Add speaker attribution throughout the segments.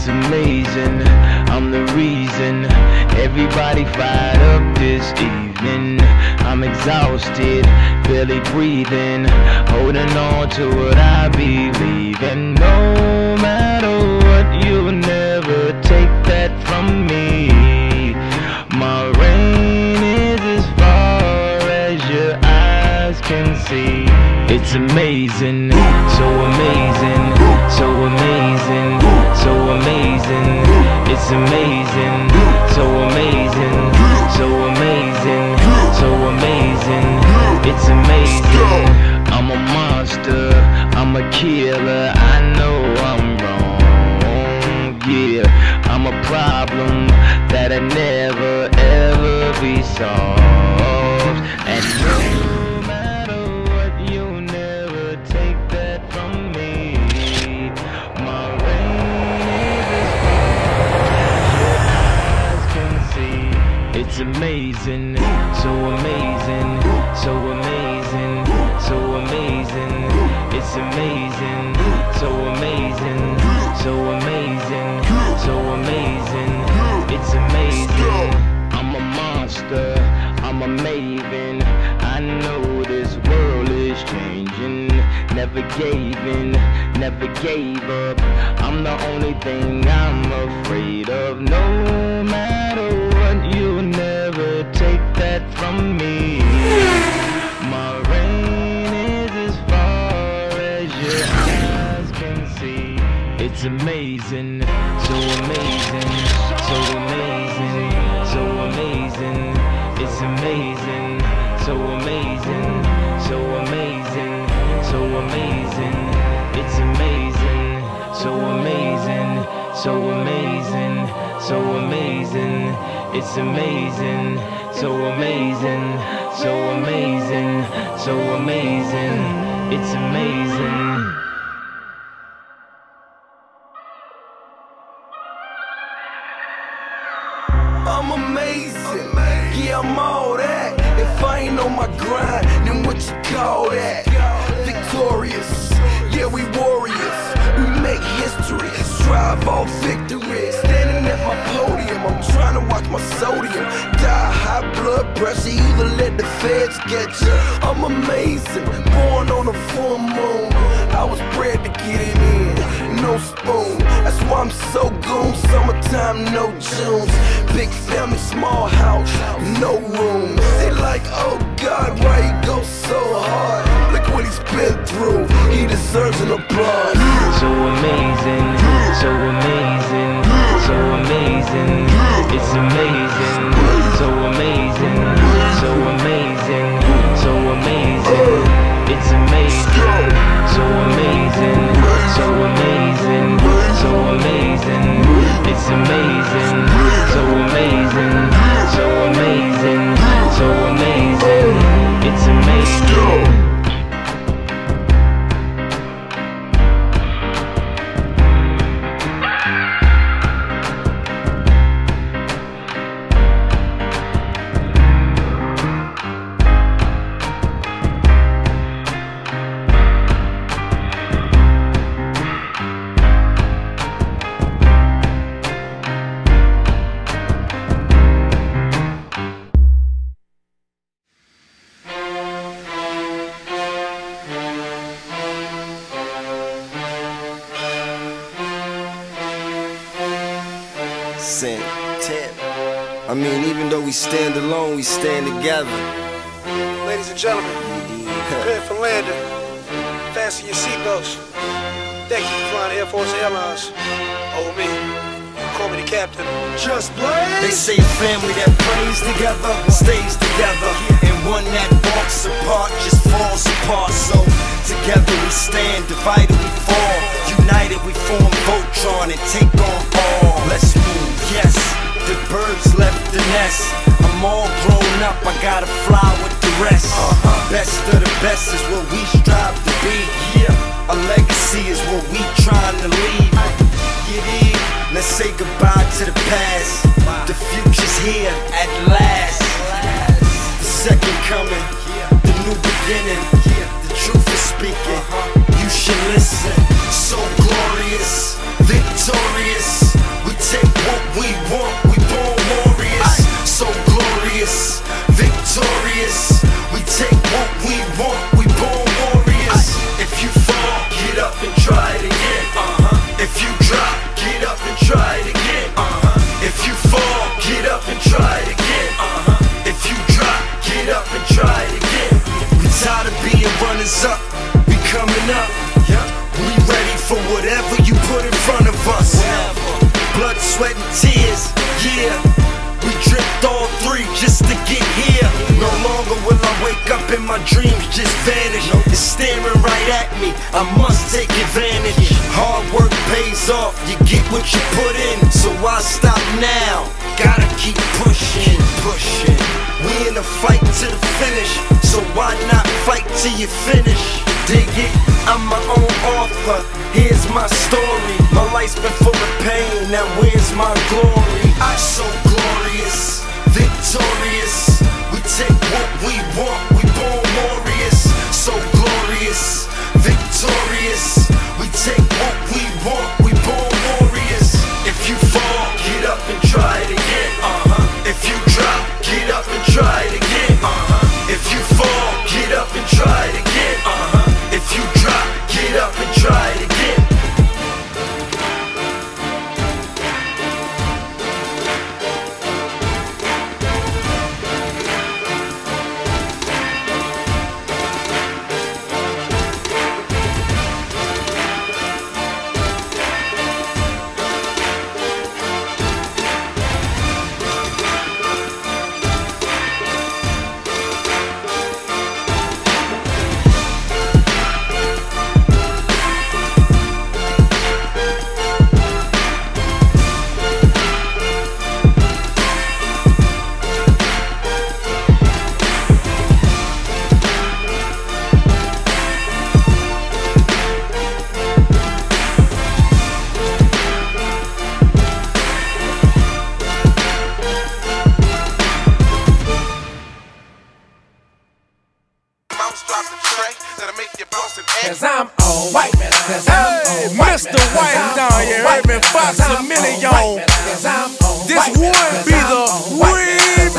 Speaker 1: It's amazing, I'm the reason everybody fired up this evening. I'm exhausted, barely breathing, holding on to what I believe in. No matter what, you'll never take that from me. My reign is as far as your eyes can see. It's amazing, so amazing, so amazing, so amazing. It's amazing, so amazing, so amazing, so amazing. It's amazing. I'm a monster, I'm a killer. I know I'm wrong, yeah. I'm a problem that'll never ever be solved. And no matter what, you'll never take that from me. My reign is as far as your eyes can see. It's amazing, so amazing, so amazing, so amazing. It's amazing, so amazing, so amazing, so amazing. It's amazing. I'm a monster, I'm a maven. I know this world is changing. Never gave in, never gave up. I'm the only thing I'm afraid of. No matter what, you'll never take that from me. My reign is as far as your eyes can see. It's amazing, so amazing, so amazing, so amazing. It's amazing, so amazing, so amazing, so amazing. It's amazing, so amazing, so amazing, so amazing. It's amazing, so amazing, so amazing, so amazing. It's amazing.
Speaker 2: I'm amazing, yeah, I'm all that. If I ain't on my grind, then what you call that? Victorious, yeah, we warriors. We make history, strive all victory. Standing at my podium, I'm trying to watch my sodium. Die high blood pressure, either let the feds get you. I'm amazing, born on a full moon. I was bred to get it in, no spoon. That's why I'm so goon. Summertime, no Junes. Big family, small house, no room. They like, oh God, why he go so hard? Look what he's been through, he deserves an applause.
Speaker 1: So amazing, so amazing, so amazing. It's amazing, so amazing, so amazing, so amazing. It's amazing, so amazing, so amazing, so amazing. It's amazing, so amazing, so amazing, so amazing. It's amazing.
Speaker 3: I mean, even though we stand alone, we stand together.
Speaker 4: Ladies and gentlemen, prepare for landing. Fasten your seatbelts. Thank you for flying Air Force Airlines. Over me. Call me the captain. Just blaze.
Speaker 3: They say a family that prays together stays together, and one that walks apart just falls apart. So together we stand, divided we fall, united we form Voltron and take on all. Let's move, yes. The birds left the nest. I'm all grown up, I gotta fly with the rest. Best of the best is what we strive to be. Yeah, a legacy is what we trying to leave. Let's say goodbye to the past. The future's here at last. The second coming, the new beginning. The truth is speaking, you should listen. So glorious, victorious. sweat and tears, yeah. We dripped all three just to get here. No longer will I wake up and my dreams just vanish. It's staring right at me, I must take advantage. Hard work pays off, you get what you put in. So why stop now? Gotta keep pushing, pushing. We in a fight to the finish, so why not fight till you finish? Dig it, I'm my own author, here's my story. My life's been full of pain, now where's my glory? I'm so glorious, victorious. We take what we want, we born warriors. So glorious, victorious. We take what we want, we born warriors. If you fall, get up and try it again. If you drop, get up and try it again. If you fall, get up and try it again. If you drop, get up and try it again.
Speaker 5: Cause I'm on white man. Cause I'm on white Mr. White down here, heard me Fox a million. This would be the remix.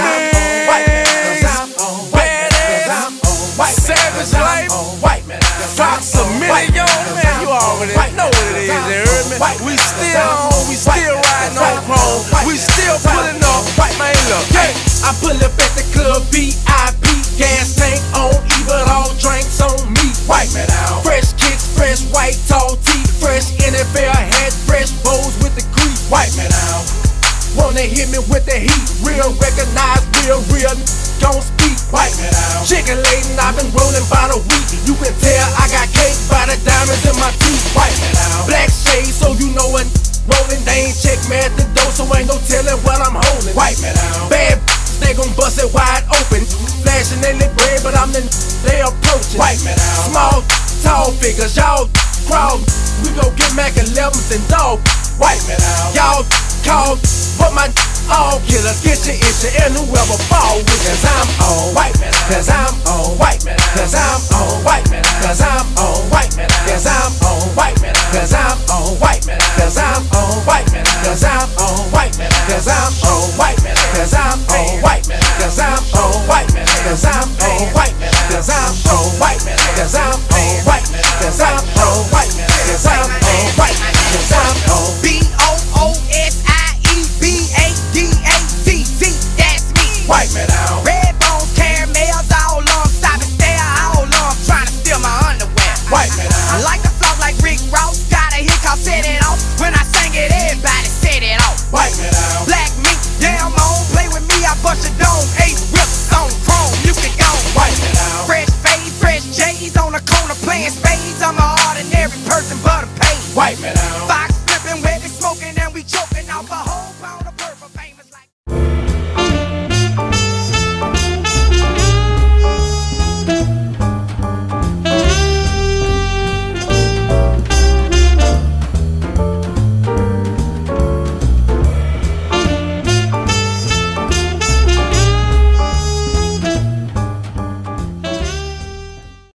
Speaker 5: Badass, savage life, Fox a million. Man, you already know what it is, you heard me? We still riding on chrome. We still pulling up, man, look. I pull up at the club, VIP, gas tank on E, but all drinks on me. White man out. Fresh kicks, fresh white tall tee, fresh NFL hat, fresh bows with the crease. White man out. Wanna hit me with the heat? Real recognize, real gon' speak. White man out. Chicken laden, I've been rolling by the week. You can tell I got cake by the diamonds in my teeth. White man out. Black shades, so you know when rolling, they ain't check me at the door, so ain't no telling what I'm holding. White man out. Bad, they gon' bust it wide open. Flashing in the bread, but I'm the they approaching. White man out. Small, tall figures, y'all crawl. We gon' get Mac 11s and dog. White man out. Y'all call, but my all killers get your issue and whoever fall with. Cause I'm on white man out. Cause I'm on white